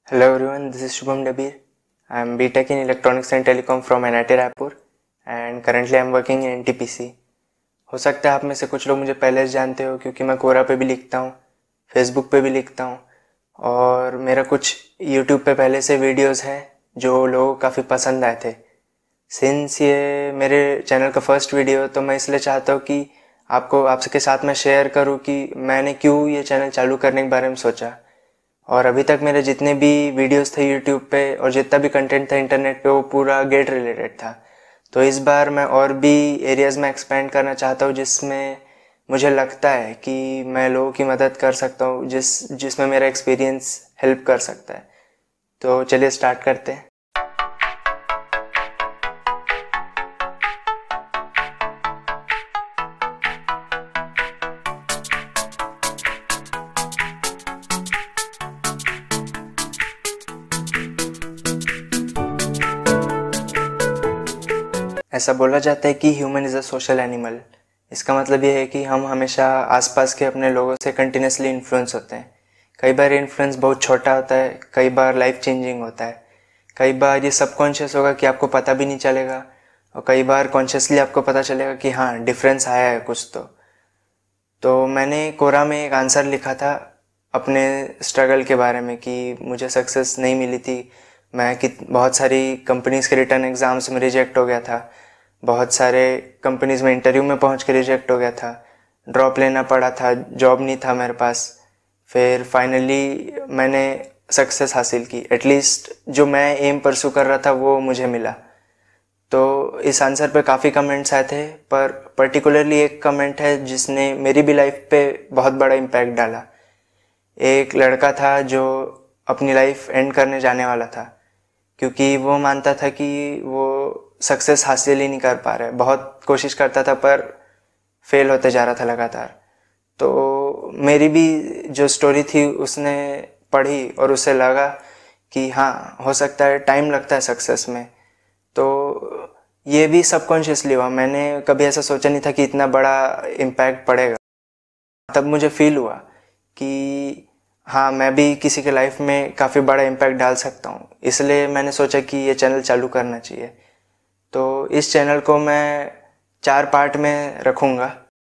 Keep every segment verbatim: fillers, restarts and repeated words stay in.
Hello everyone, this is Shubham Dabir. I am B Tech in Electronics and Telecom from N I T Raipur and currently I am working in N T P C. हो सकता है आप में से कुछ लोग मुझे पहले से जानते हो क्योंकि मैं कोरा पे भी लिखता हूँ, फेसबुक पे भी लिखता हूँ और मेरा कुछ यूट्यूब पे पहले से वीडियोस हैं जो लोगों को काफ़ी पसंद आए थे। सिंस ये मेरे चैनल का फर्स्ट वीडियो तो मैं इसलिए चाहता हूँ कि आपको आपके साथ में शेयर करूँ कि मैंने क्यों ये चैनल चालू करने के बारे में सोचा। और अभी तक मेरे जितने भी वीडियोस थे यूट्यूब पे और जितना भी कंटेंट था इंटरनेट पे वो पूरा गेट रिलेटेड था। तो इस बार मैं और भी एरियाज़ में एक्सपेंड करना चाहता हूँ जिसमें मुझे लगता है कि मैं लोगों की मदद कर सकता हूँ, जिस जिसमें मेरा एक्सपीरियंस हेल्प कर सकता है। तो चलिए स्टार्ट करते हैं। ऐसा बोला जाता है कि human is a social animal. इसका मतलब ये है कि हम हमेशा आसपास के अपने लोगों से कंटिन्यूसली इन्फ्लुएंस होते हैं। कई बार इन्फ्लुएंस बहुत छोटा होता है, कई बार लाइफ चेंजिंग होता है, कई बार ये सबकॉन्शियस होगा कि आपको पता भी नहीं चलेगा और कई बार कॉन्शियसली आपको पता चलेगा कि हाँ डिफरेंस आया है कुछ। तो तो मैंने कोरा में एक आंसर लिखा था अपने स्ट्रगल के बारे में कि मुझे सक्सेस नहीं मिली थी। मैं कि बहुत सारी कंपनीज़ के रिटर्न एग्ज़ाम्स में रिजेक्ट हो गया था, बहुत सारे कंपनीज़ में इंटरव्यू में पहुंच के रिजेक्ट हो गया था, ड्रॉप लेना पड़ा था, जॉब नहीं था मेरे पास। फिर फाइनली मैंने सक्सेस हासिल की, एटलीस्ट जो मैं एम परसू कर रहा था वो मुझे मिला। तो इस आंसर पे काफ़ी कमेंट्स आए थे, पर पर्टिकुलरली एक कमेंट है जिसने मेरी भी लाइफ पे बहुत बड़ा इम्पैक्ट डाला। एक लड़का था जो अपनी लाइफ एंड करने जाने वाला था क्योंकि वो मानता था कि वो सक्सेस हासिल ही नहीं कर पा रहा है, बहुत कोशिश करता था पर फेल होते जा रहा था लगातार। तो मेरी भी जो स्टोरी थी उसने पढ़ी और उसे लगा कि हाँ हो सकता है, टाइम लगता है सक्सेस में। तो ये भी सबकॉन्शियसली हुआ, मैंने कभी ऐसा सोचा नहीं था कि इतना बड़ा इम्पैक्ट पड़ेगा। तब मुझे फील हुआ कि हाँ मैं भी किसी के लाइफ में काफ़ी बड़ा इम्पैक्ट डाल सकता हूँ, इसलिए मैंने सोचा कि ये चैनल चालू करना चाहिए। तो इस चैनल को मैं चार पार्ट में रखूँगा।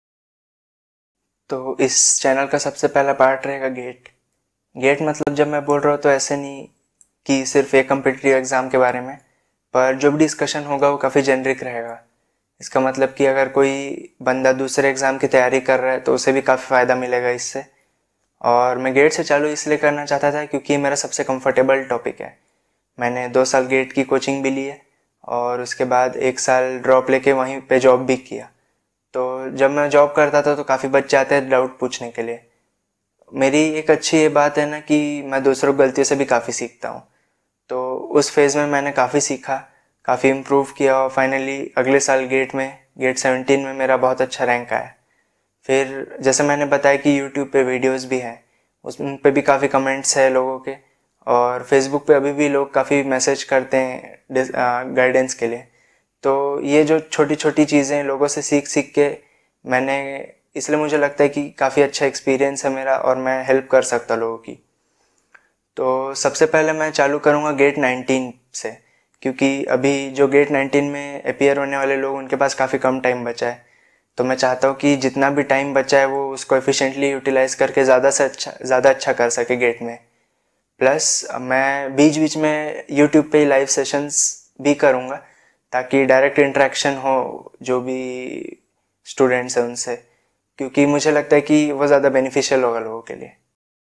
तो इस चैनल का सबसे पहला पार्ट रहेगा गेट। गेट मतलब जब मैं बोल रहा हूँ तो ऐसे नहीं कि सिर्फ एक कम्पिटिटिव एग्ज़ाम के बारे में, पर जो भी डिस्कशन होगा वो काफ़ी जेनरिक रहेगा। इसका मतलब कि अगर कोई बंदा दूसरे एग्ज़ाम की तैयारी कर रहा है तो उसे भी काफ़ी फ़ायदा मिलेगा इससे। और मैं गेट से चालू इसलिए करना चाहता था क्योंकि मेरा सबसे कंफर्टेबल टॉपिक है। मैंने दो साल गेट की कोचिंग भी ली है और उसके बाद एक साल ड्रॉप लेके वहीं पे जॉब भी किया। तो जब मैं जॉब करता था तो काफ़ी बच्चे आते हैं डाउट पूछने के लिए। मेरी एक अच्छी ये बात है ना कि मैं दूसरों की गलतियों से भी काफ़ी सीखता हूँ। तो उस फेज़ में मैंने काफ़ी सीखा, काफ़ी इम्प्रूव किया और फाइनली अगले साल गेट में गेट सेवनटीन में मेरा बहुत अच्छा रैंक आया। फिर जैसे मैंने बताया कि यूट्यूब पे वीडियोस भी हैं, उस उन पे भी काफ़ी कमेंट्स है लोगों के, और फेसबुक पे अभी भी लोग काफ़ी मैसेज करते हैं गाइडेंस के लिए। तो ये जो छोटी छोटी चीज़ें लोगों से सीख सीख के मैंने, इसलिए मुझे लगता है कि काफ़ी अच्छा एक्सपीरियंस है मेरा और मैं हेल्प कर सकता लोगों की। तो सबसे पहले मैं चालू करूँगा गेट नाइनटीन से, क्योंकि अभी जो गेट नाइनटीन में अपीयर होने वाले लोग उनके पास काफ़ी कम टाइम बचा है। तो मैं चाहता हूँ कि जितना भी टाइम बचा है वो उसको एफिशिएंटली यूटिलाइज़ करके ज़्यादा से अच्छा ज़्यादा अच्छा कर सके गेट में। प्लस मैं बीच बीच में यूट्यूब पे लाइव सेशंस भी करूँगा ताकि डायरेक्ट इंटरेक्शन हो जो भी स्टूडेंट्स हैं उनसे, क्योंकि मुझे लगता है कि वो ज़्यादा बेनिफिशियल होगा लोगों के लिए।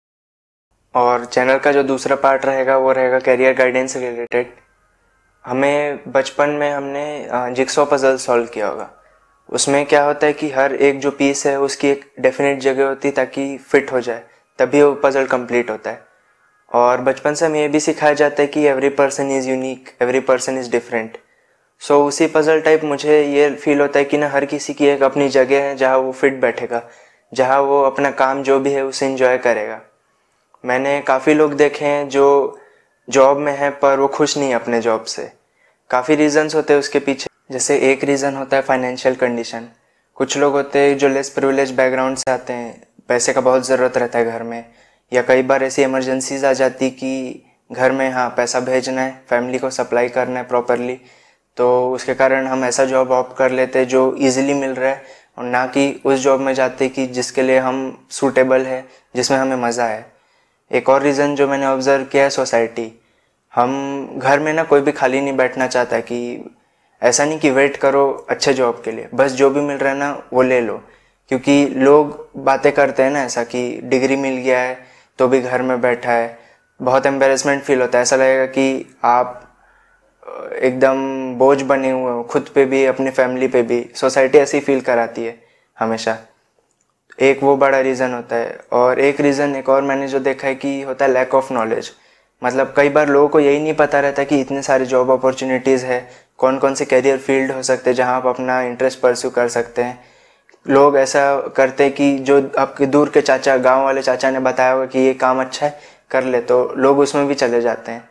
और चैनल का जो दूसरा पार्ट रहेगा वो रहेगा करियर गाइडेंस से रिलेटेड। हमें बचपन में हमने जिक्सॉ पजल सॉल्व किया होगा। उसमें क्या होता है कि हर एक जो पीस है उसकी एक डेफिनेट जगह होती है ताकि फिट हो जाए, तभी वो पजल कंप्लीट होता है। और बचपन से हमें ये भी सिखाया जाता है कि every person is unique, every person is different. So उसी पजल टाइप मुझे ये फील होता है कि ना हर किसी की एक अपनी जगह है जहाँ वो फिट बैठेगा, जहाँ वो अपना काम जो भी है उसे इंजॉय करेगा। मैंने काफ़ी लोग देखे हैं जो जॉब में हैं पर वो खुश नहीं अपने जॉब से। काफ़ी रीज़न्स होते हैं उसके पीछे। जैसे एक रीज़न होता है फाइनेंशियल कंडीशन। कुछ लोग होते हैं जो लेस प्रिविलेज बैकग्राउंड से आते हैं, पैसे का बहुत ज़रूरत रहता है घर में, या कई बार ऐसी इमरजेंसीज आ जाती कि घर में हाँ पैसा भेजना है, फैमिली को सप्लाई करना है प्रॉपरली, तो उसके कारण हम ऐसा जॉब ऑप्ट कर लेते हैं जो इजीली मिल रहा है, और ना कि उस जॉब में जाते कि जिसके लिए हम सूटेबल है, जिसमें हमें मज़ा है। एक और रीज़न जो मैंने ऑब्ज़र्व किया है, सोसाइटी। हम घर में ना कोई भी खाली नहीं बैठना चाहता, कि ऐसा नहीं कि वेट करो अच्छे जॉब के लिए, बस जो भी मिल रहा है ना वो ले लो। क्योंकि लोग बातें करते हैं ना ऐसा कि डिग्री मिल गया है तो भी घर में बैठा है, बहुत एम्बेरसमेंट फील होता है, ऐसा लगेगा कि आप एकदम बोझ बने हुए हो, खुद पे भी अपनी फैमिली पे भी। सोसाइटी ऐसी फील कराती है हमेशा। एक वो बड़ा रीज़न होता है। और एक रीज़न एक और मैंने जो देखा है कि होता है लैक ऑफ नॉलेज। मतलब कई बार लोगों को यही नहीं पता रहता कि इतने सारे जॉब अपॉर्चुनिटीज़ है, कौन कौन से करियर फील्ड हो सकते हैं जहाँ आप अपना इंटरेस्ट परस्यू कर सकते हैं। लोग ऐसा करते हैं कि जो आपके दूर के चाचा, गांव वाले चाचा ने बताया होगा कि ये काम अच्छा है कर ले, तो लोग उसमें भी चले जाते हैं।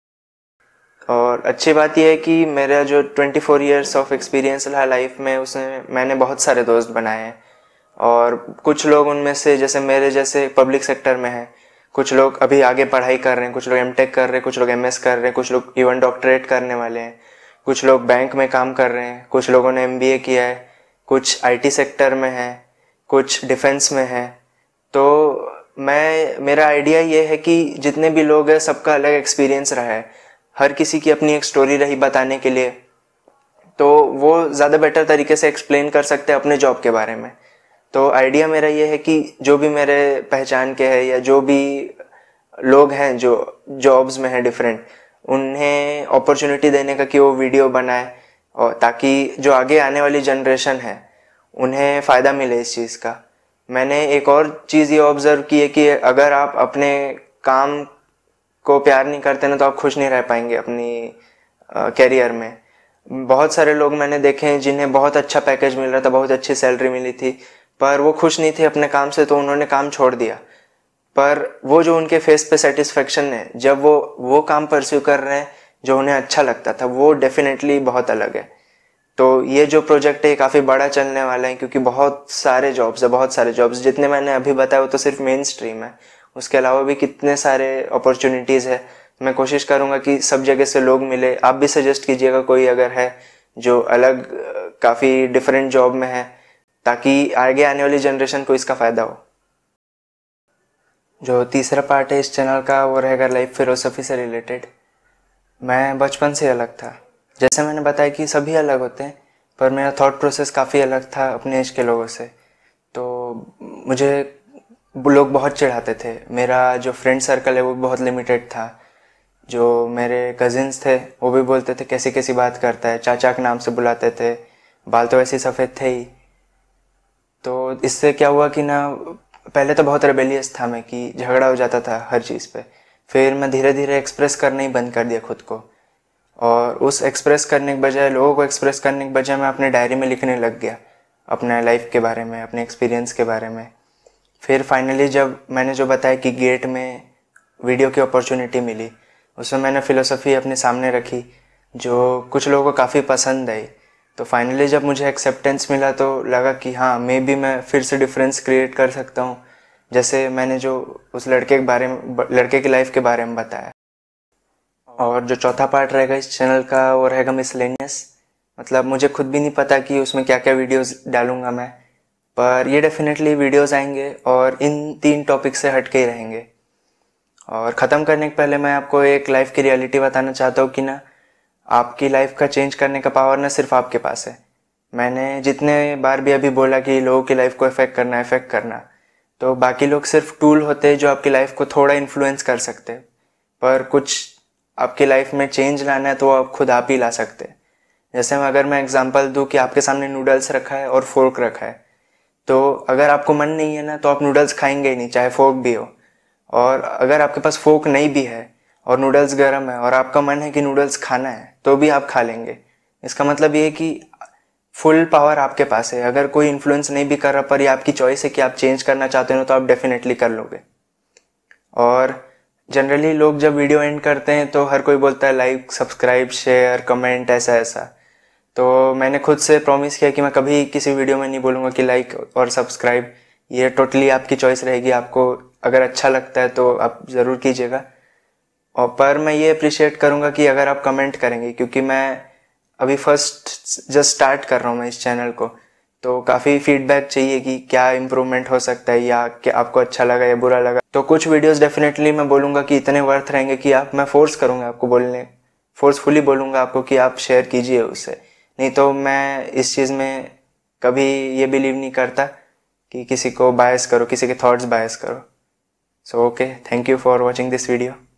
और अच्छी बात यह है कि मेरा जो चौबीस इयर्स ऑफ एक्सपीरियंस रहा लाइफ में, उसमें मैंने बहुत सारे दोस्त बनाए हैं। और कुछ लोग उनमें से जैसे मेरे जैसे पब्लिक सेक्टर में हैं, कुछ लोग अभी आगे पढ़ाई कर रहे हैं, कुछ लोग एमटेक कर रहे हैं, कुछ लोग एमएस कर रहे हैं, कुछ लोग इवन डॉक्टरेट करने वाले हैं, कुछ लोग बैंक में काम कर रहे हैं, कुछ लोगों ने एमबीए किया है, कुछ आईटी सेक्टर में है, कुछ डिफेंस में है। तो मैं मेरा आइडिया ये है कि जितने भी लोग हैं सबका अलग एक्सपीरियंस रहा है, हर किसी की अपनी एक स्टोरी रही बताने के लिए, तो वो ज़्यादा बेटर तरीके से एक्सप्लेन कर सकते हैं अपने जॉब के बारे में। तो आइडिया मेरा ये है कि जो भी मेरे पहचान के हैं या जो भी लोग हैं जो जॉब्स में हैं डिफरेंट, उन्हें अपॉर्चुनिटी देने का कि वो वीडियो बनाए, और ताकि जो आगे आने वाली जनरेशन है उन्हें फ़ायदा मिले इस चीज़ का। मैंने एक और चीज़ ये ऑब्ज़र्व की है कि अगर आप अपने काम को प्यार नहीं करते ना तो आप खुश नहीं रह पाएंगे अपनी कैरियर में। बहुत सारे लोग मैंने देखे हैं जिन्हें बहुत अच्छा पैकेज मिल रहा था, बहुत अच्छी सैलरी मिली थी, पर वो खुश नहीं थे अपने काम से, तो उन्होंने काम छोड़ दिया। पर वो जो उनके फेस पे सेटिस्फेक्शन है जब वो वो काम परस्यू कर रहे हैं जो उन्हें अच्छा लगता था, वो डेफिनेटली बहुत अलग है। तो ये जो प्रोजेक्ट है काफ़ी बड़ा चलने वाला है, क्योंकि बहुत सारे जॉब्स है, बहुत सारे जॉब्स जितने मैंने अभी बताया वो तो सिर्फ मेन स्ट्रीम है, उसके अलावा भी कितने सारे अपॉर्चुनिटीज़ है। मैं कोशिश करूँगा कि सब जगह से लोग मिले। आप भी सजेस्ट कीजिएगा कोई अगर है जो अलग काफ़ी डिफरेंट जॉब में है, ताकि आगे आने वाली जनरेशन को इसका फ़ायदा हो। जो तीसरा पार्ट है इस चैनल का वो रहेगा लाइफ फिलोसफी से रिलेटेड। मैं बचपन से अलग था, जैसे मैंने बताया कि सभी अलग होते हैं, पर मेरा थॉट प्रोसेस काफ़ी अलग था अपने एज के लोगों से। तो मुझे लोग बहुत चिढ़ाते थे, मेरा जो फ्रेंड सर्कल है वो भी बहुत लिमिटेड था। जो मेरे कज़िन्स थे वो भी बोलते थे कैसी कैसी बात करता है, चाचा के नाम से बुलाते थे, बाल तो ऐसे सफ़ेद थे ही। तो इससे क्या हुआ कि ना, पहले तो बहुत रेबेलियस था मैं कि झगड़ा हो जाता था हर चीज़ पे। फिर मैं धीरे धीरे एक्सप्रेस करना ही बंद कर दिया खुद को, और उस एक्सप्रेस करने के बजाय, लोगों को एक्सप्रेस करने के बजाय मैं अपने डायरी में लिखने लग गया अपने लाइफ के बारे में, अपने एक्सपीरियंस के बारे में। फिर फाइनली जब मैंने जो बताया कि गेट में वीडियो की अपॉर्चुनिटी मिली, उसमें मैंने फ़िलोसफी अपने सामने रखी जो कुछ लोगों को काफ़ी पसंद आई। तो फाइनली जब मुझे एक्सेप्टेंस मिला तो लगा कि हाँ, मे भी मैं फिर से डिफरेंस क्रिएट कर सकता हूँ, जैसे मैंने जो उस लड़के के बारे में, लड़के की लाइफ के बारे में बताया। और जो चौथा पार्ट रहेगा इस चैनल का वो रहेगा मिसलेनियस। मतलब मुझे खुद भी नहीं पता कि उसमें क्या क्या वीडियोस डालूंगा मैं, पर ये डेफिनेटली वीडियोस आएंगे और इन तीन टॉपिक से हट के ही रहेंगे। और ख़त्म करने के पहले मैं आपको एक लाइफ की रियलिटी बताना चाहता हूँ कि ना, आपकी लाइफ का चेंज करने का पावर ना सिर्फ आपके पास है। मैंने जितने बार भी अभी बोला कि लोगों की लाइफ को इफेक्ट करना इफेक्ट करना, तो बाकी लोग सिर्फ टूल होते हैं जो आपकी लाइफ को थोड़ा इन्फ्लुएंस कर सकते हैं, पर कुछ आपकी लाइफ में चेंज लाना है तो आप खुद आप ही ला सकते हैं। जैसे अगर मैं एग्जांपल दूं कि आपके सामने नूडल्स रखा है और फोर्क रखा है, तो अगर आपको मन नहीं है ना तो आप नूडल्स खाएंगे ही नहीं, चाहे फोर्क भी हो। और अगर आपके पास फोर्क नहीं भी है और नूडल्स गर्म है और आपका मन है कि नूडल्स खाना है, तो भी आप खा लेंगे। इसका मतलब ये है कि फुल पावर आपके पास है। अगर कोई इन्फ्लुएंस नहीं भी कर रहा, पर ये आपकी चॉइस है कि आप चेंज करना चाहते हो, तो आप डेफिनेटली कर लोगे। और जनरली लोग जब वीडियो एंड करते हैं तो हर कोई बोलता है लाइक, सब्सक्राइब, शेयर, कमेंट, ऐसा ऐसा। तो मैंने खुद से प्रॉमिस किया कि मैं कभी किसी वीडियो में नहीं बोलूँगा कि लाइक और सब्सक्राइब। ये टोटली आपकी चॉइस रहेगी, आपको अगर अच्छा लगता है तो आप ज़रूर कीजिएगा। और पर मैं ये अप्रिशिएट करूँगा कि अगर आप कमेंट करेंगे, क्योंकि मैं अभी फर्स्ट जस्ट स्टार्ट कर रहा हूँ मैं इस चैनल को, तो काफ़ी फीडबैक चाहिए कि क्या इम्प्रूवमेंट हो सकता है या क्या आपको अच्छा लगा या बुरा लगा। तो कुछ वीडियोस डेफिनेटली मैं बोलूँगा कि इतने वर्थ रहेंगे कि आप मैं फोर्स करूँगा आपको बोलने, फोर्सफुली बोलूँगा आपको कि आप शेयर कीजिए उसे। नहीं तो मैं इस चीज़ में कभी ये बिलीव नहीं करता कि किसी को बायस करो, किसी के थॉट्स बायस करो। So okay, thank you for watching this video.